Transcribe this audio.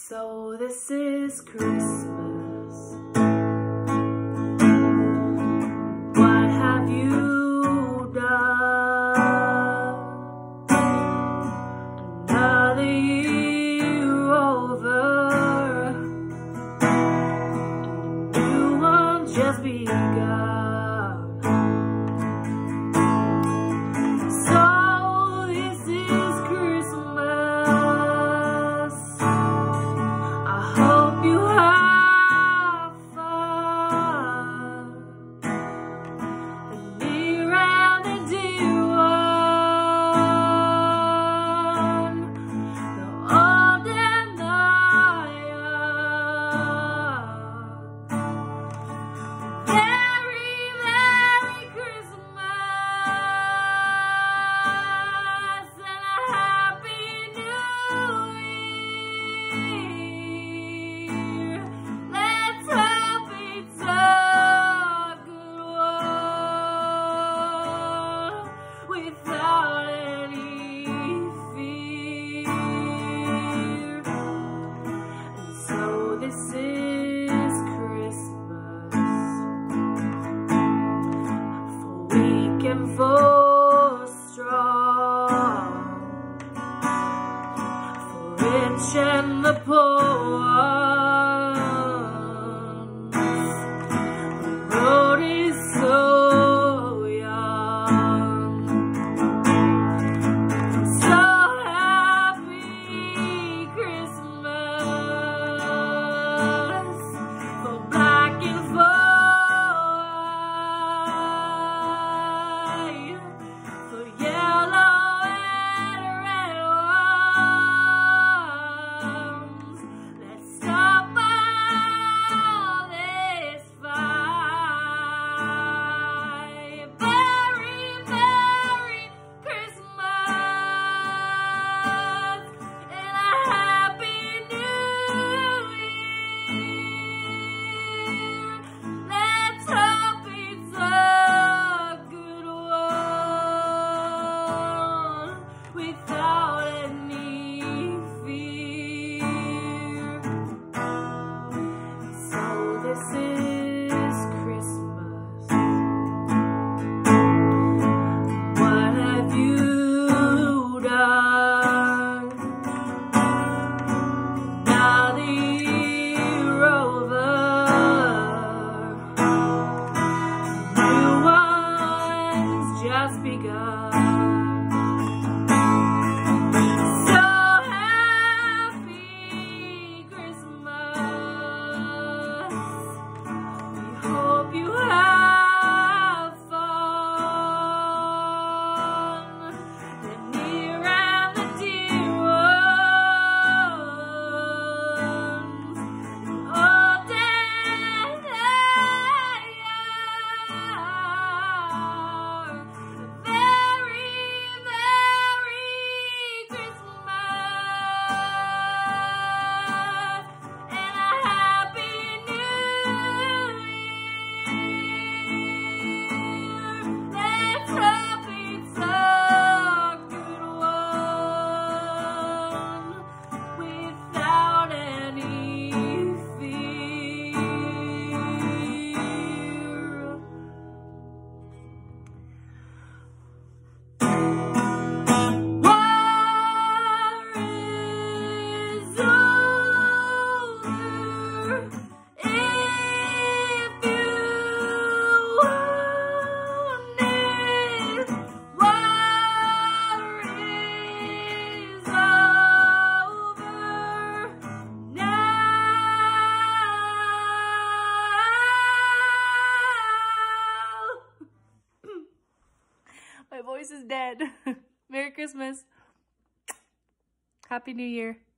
So this is Christmas. What have you done? Another year over, a new one just begun. Without any fear. And so this is Christmas, for weak and for strong, for rich and the poor ones. The road is so just begun. So happy Christmas. We hope you have fun. The near and the dear ones, old and my voice is dead. Merry Christmas. Happy New Year.